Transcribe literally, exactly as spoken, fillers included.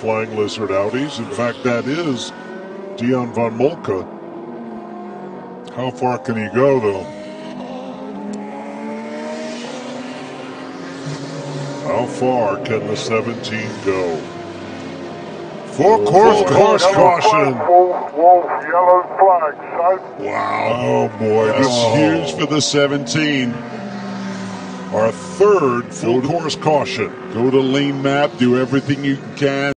Flying Lizard Audis. In fact, that is Dion von Moltke. How far can he go, though? How far can the seventeen go? Full course, course caution. Wolf, Wolf, yellow flag. Side. Wow. Oh, boy. That's Oh. huge for the seventeen. Our third full course caution. Go to lane map, do everything you can.